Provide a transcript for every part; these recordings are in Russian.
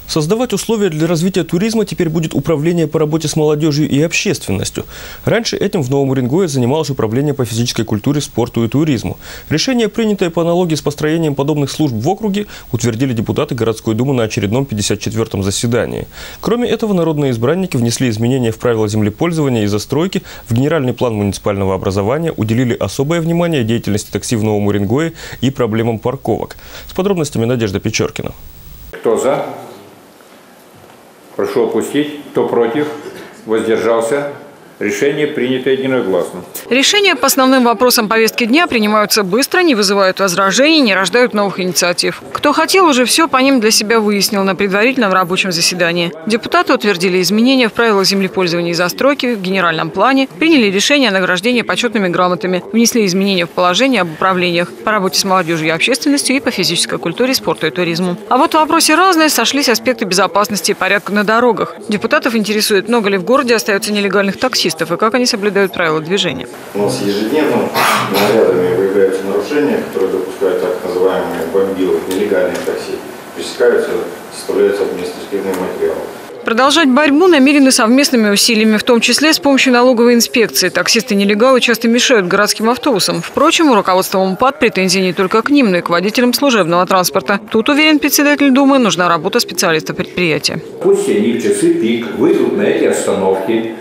Создавать условия для развития туризма теперь будет Управление по работе с молодежью и общественностью. Раньше этим в Новом Уренгое занималось Управление по физической культуре, спорту и туризму. Решение, принятое по аналогии с построением подобных служб в округе, утвердили депутаты городской думы на очередном 54-м заседании. Кроме этого, народные избранники внесли изменения в правила землепользования и застройки, в генеральный план муниципального образования, уделили особое внимание деятельности такси в Новом Уренгое и проблемам парковок. С подробностями Надежда Печоркина. Кто за? Прошу опустить. Кто против? Воздержался? Решение принято единогласно. Решения по основным вопросам повестки дня принимаются быстро, не вызывают возражений, не рождают новых инициатив. Кто хотел, уже все по ним для себя выяснил на предварительном рабочем заседании. Депутаты утвердили изменения в правилах землепользования и застройки, в генеральном плане, приняли решение о награждении почетными грамотами, внесли изменения в положение об управлениях по работе с молодежью и общественностью и по физической культуре, спорту и туризму. А вот в вопросе разные сошлись аспекты безопасности и порядка на дорогах. Депутатов интересует, много ли в городе остается нелегальных таксистов и как они соблюдают правила движения. У нас ежедневно нарядами выявляются нарушения, которые допускают так называемые бомбилы, нелегальные такси. Пресекаются, составляются административные материалы. Продолжать борьбу намерены совместными усилиями, в том числе с помощью налоговой инспекции. Таксисты-нелегалы часто мешают городским автобусам. Впрочем, у руководства МПАД претензий не только к ним, но и к водителям служебного транспорта. Тут, уверен председатель Думы, нужна работа специалистов предприятия. Пусть они в часы пик выйдут на эти остановки,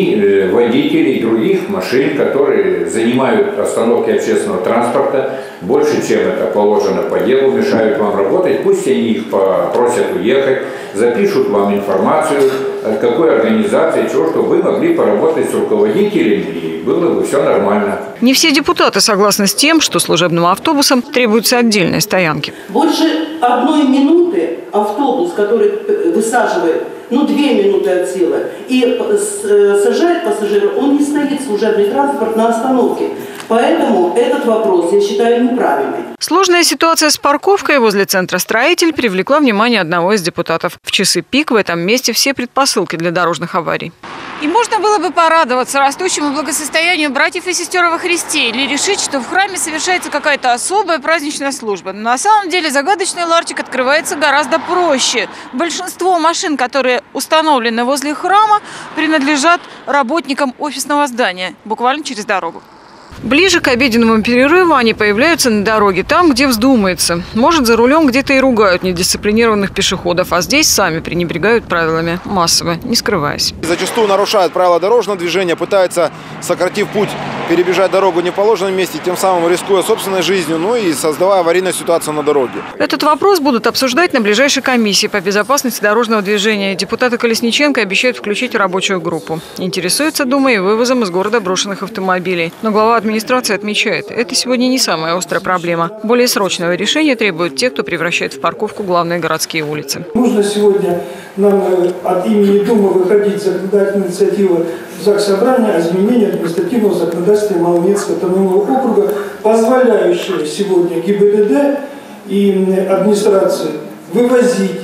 и водителей других машин, которые занимают остановки общественного транспорта больше, чем это положено по делу, мешают вам работать, пусть они их попросят уехать, запишут вам информацию, от какой организации, чего, чтобы вы могли поработать с руководителями, и было бы все нормально. Не все депутаты согласны с тем, что служебным автобусам требуются отдельные стоянки. Больше 1 минуты автобус, который высаживает, 2 минуты от силы, и сажает пассажира, он не стоит, служебный транспорт, на остановке. Поэтому этот вопрос я считаю неправильным. Сложная ситуация с парковкой возле центра «Строитель» привлекла внимание одного из депутатов. В часы пик в этом месте все предпосылки для дорожных аварий. И можно было бы порадоваться растущему благосостоянию братьев и сестер во Христе или решить, что в храме совершается какая-то особая праздничная служба. Но на самом деле загадочный ларчик открывается гораздо проще. Большинство машин, которые установлены возле храма, принадлежат работникам офисного здания, буквально через дорогу. Ближе к обеденному перерыву они появляются на дороге, там, где вздумается. Может, за рулем где-то и ругают недисциплинированных пешеходов, а здесь сами пренебрегают правилами, массово, не скрываясь. Зачастую нарушают правила дорожного движения, пытаются, сократив путь, перебежать дорогу не в положенном месте, тем самым рискуя собственной жизнью, и создавая аварийную ситуацию на дороге. Этот вопрос будут обсуждать на ближайшей комиссии по безопасности дорожного движения. Депутаты Колесниченко обещают включить в рабочую группу. Интересуется Дума и вывозом из города брошенных автомобилей. Но глава администрации отмечает, это сегодня не самая острая проблема. Более срочного решения требуют те, кто превращает в парковку главные городские улицы. Нужно сегодня нам от имени Думы выходить законодательная инициатива Заксобрания о изменении административного законодательства Малонецкого автономного округа, позволяющая сегодня ГИБДД и администрации вывозить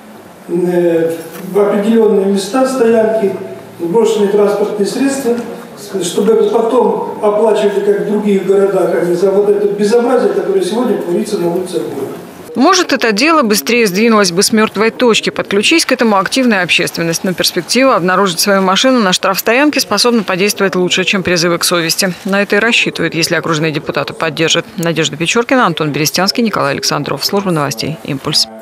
в определенные места стоянки брошенные транспортные средства, чтобы потом оплачивали, как в других городах, а не за вот это безобразие, которое сегодня творится на улицах города. Может, это дело быстрее сдвинулось бы с мертвой точки, подключись к этому активная общественность. Но перспектива обнаружить свою машину на штрафстоянке способна подействовать лучше, чем призывы к совести. На это и рассчитывают, если окружные депутаты поддержат. Надежда Печоркина, Антон Берестянский, Николай Александров. Служба новостей «Импульс».